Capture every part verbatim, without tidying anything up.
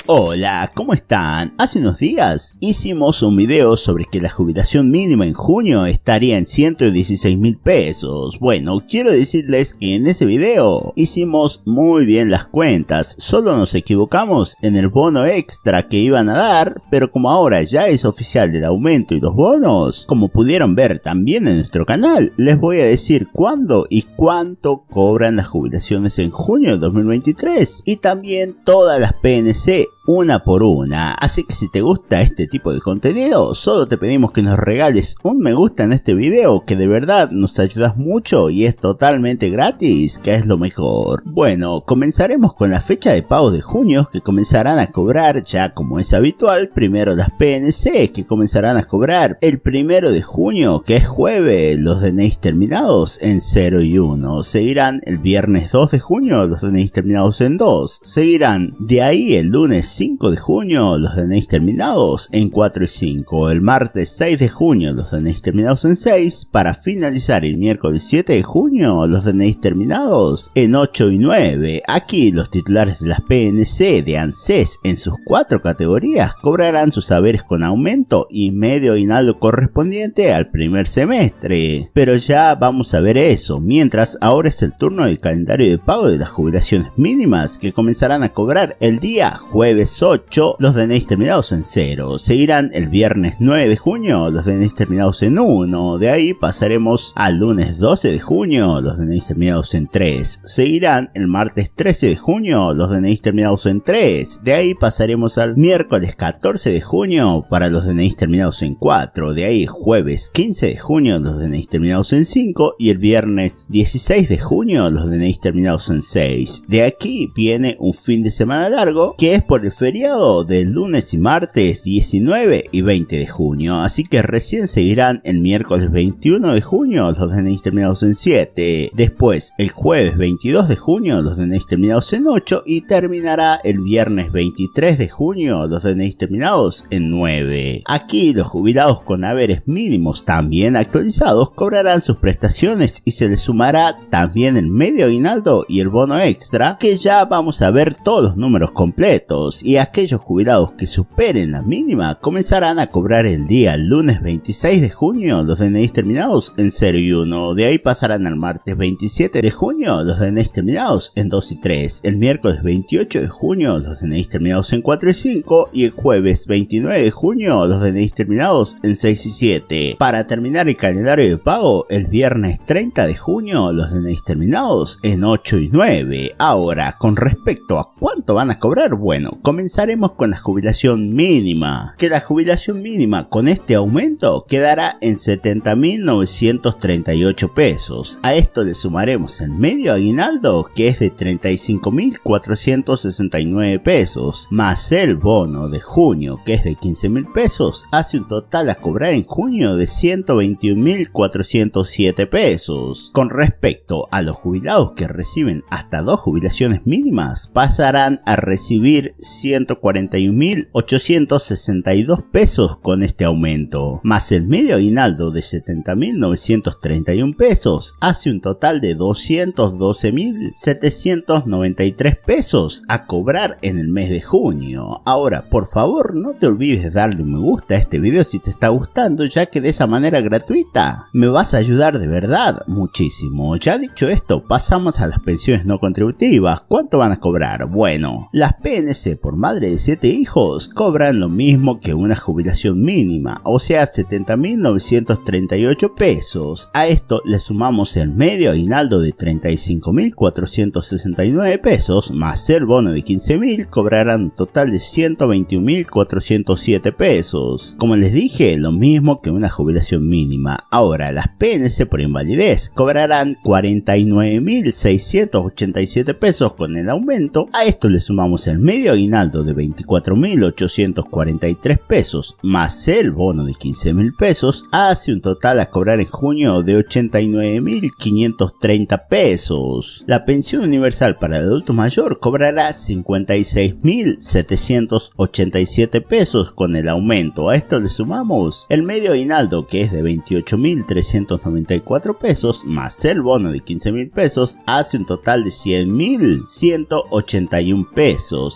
Hola, ¿cómo están? Hace unos días hicimos un video sobre que la jubilación mínima en junio estaría en ciento dieciséis mil pesos. Bueno, quiero decirles que en ese video hicimos muy bien las cuentas, solo nos equivocamos en el bono extra que iban a dar, pero como ahora ya es oficial el aumento y los bonos, como pudieron ver también en nuestro canal, les voy a decir cuándo y cuánto cobran las jubilaciones en junio de dos mil veintitrés y también todas las P N C una por una. Así que si te gusta este tipo de contenido, solo te pedimos que nos regales un me gusta en este video, que de verdad nos ayudas mucho y es totalmente gratis, que es lo mejor. Bueno, comenzaremos con la fecha de pago de junio, que comenzarán a cobrar ya como es habitual. Primero las P N C, que comenzarán a cobrar el primero de junio, que es jueves, los D N Is terminados en cero y uno. Seguirán el viernes dos de junio, los D N Is terminados en dos. Seguirán de ahí el lunes cinco de junio, los D N Is terminados en cuatro y cinco. El martes seis de junio, los D N Is terminados en seis. Para finalizar el miércoles siete de junio, los D N Is terminados en ocho y nueve. Aquí los titulares de las P N C de ANSES en sus cuatro categorías cobrarán sus haberes con aumento y medio aguinaldo correspondiente al primer semestre. Pero ya vamos a ver eso. Mientras, ahora es el turno del calendario de pago de las jubilaciones mínimas, que comenzarán a cobrar el día jueves ocho, los D N Is terminados en cero. Seguirán el viernes nueve de junio, los D N Is terminados en uno. De ahí pasaremos al lunes doce de junio, los D N Is terminados en tres. Seguirán el martes trece de junio, los D N Is terminados en tres. De ahí pasaremos al miércoles catorce de junio para los D N Is terminados en cuatro. De ahí jueves quince de junio, los D N Is terminados en cinco. Y el viernes dieciséis de junio, los D N Is terminados en seis. De aquí viene un fin de semana largo, que es por el feriado del lunes y martes diecinueve y veinte de junio, así que recién seguirán el miércoles veintiuno de junio los D N Is terminados en siete, después el jueves veintidós de junio los D N Is terminados en ocho y terminará el viernes veintitrés de junio los D N Is terminados en nueve. Aquí los jubilados con haberes mínimos también actualizados cobrarán sus prestaciones y se les sumará también el medio aguinaldo y el bono extra, que ya vamos a ver todos los números completos. Y aquellos jubilados que superen la mínima comenzarán a cobrar el día lunes veintiséis de junio los D N Is terminados en cero y uno. De ahí pasarán al martes veintisiete de junio los D N Is terminados en dos y tres. El miércoles veintiocho de junio los D N Is terminados en cuatro y cinco. Y el jueves veintinueve de junio los D N Is terminados en seis y siete. Para terminar el calendario de pago, el viernes treinta de junio los D N Is terminados en ocho y nueve. Ahora, con respecto a cuánto van a cobrar, bueno, comenzaremos con la jubilación mínima, que la jubilación mínima con este aumento quedará en setenta mil novecientos treinta y ocho pesos. A esto le sumaremos el medio aguinaldo, que es de treinta y cinco mil cuatrocientos sesenta y nueve pesos, más el bono de junio, que es de quince mil pesos, hace un total a cobrar en junio de ciento veintiún mil cuatrocientos siete pesos. Con respecto a los jubilados que reciben hasta dos jubilaciones mínimas, pasarán a recibir ciento cuarenta y un mil ochocientos sesenta y dos pesos con este aumento, más el medio aguinaldo de setenta mil novecientos treinta y un pesos, hace un total de doscientos doce mil setecientos noventa y tres pesos a cobrar en el mes de junio. Ahora, por favor, no te olvides de darle un me gusta a este video si te está gustando, ya que de esa manera gratuita me vas a ayudar de verdad muchísimo. Ya dicho esto, pasamos a las pensiones no contributivas. ¿Cuánto van a cobrar? Bueno, las P N C por madre de siete hijos cobran lo mismo que una jubilación mínima, o sea setenta mil novecientos treinta y ocho pesos. A esto le sumamos el medio aguinaldo de treinta y cinco mil cuatrocientos sesenta y nueve pesos, más el bono de quince mil, cobrarán un total de ciento veintiún mil cuatrocientos siete pesos. Como les dije, lo mismo que una jubilación mínima. Ahora, las P N C por invalidez cobrarán cuarenta y nueve mil seiscientos ochenta y siete pesos con el aumento. A esto le sumamos el medio aguinaldo de veinticuatro mil ochocientos cuarenta y tres pesos más el bono de quince mil pesos, hace un total a cobrar en junio de ochenta y nueve mil quinientos treinta pesos. La pensión universal para el adulto mayor cobrará cincuenta y seis mil setecientos ochenta y siete pesos con el aumento. A esto le sumamos el medio aguinaldo, que es de veintiocho mil trescientos noventa y cuatro pesos más el bono de quince mil pesos, hace un total de cien mil ciento ochenta y un pesos. Y las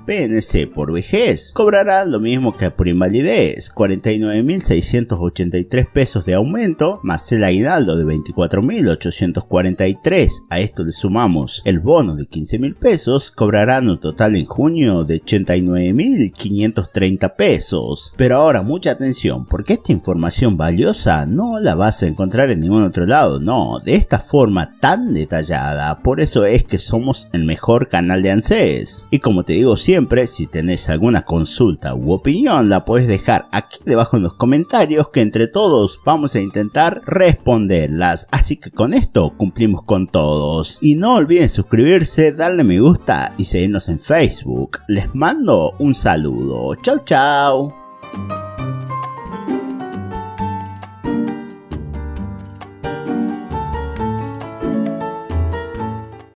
P N C por vejez, cobrarán lo mismo que por invalidez, cuarenta y nueve mil seiscientos ochenta y tres pesos de aumento, más el aguinaldo de veinticuatro mil ochocientos cuarenta y tres. A esto le sumamos el bono de quince mil pesos, cobrarán un total en junio de ochenta y nueve mil quinientos treinta pesos. Pero ahora mucha atención, porque esta información valiosa no la vas a encontrar en ningún otro lado, no, de esta forma tan detallada. Por eso es que somos el mejor canal de ANSES. Y como te digo siempre, si tenés alguna consulta u opinión, la puedes dejar aquí debajo en los comentarios, que entre todos vamos a intentar responderlas. Así que con esto cumplimos con todos. Y no olviden suscribirse, darle me gusta y seguirnos en Facebook. Les mando un saludo. Chau chau.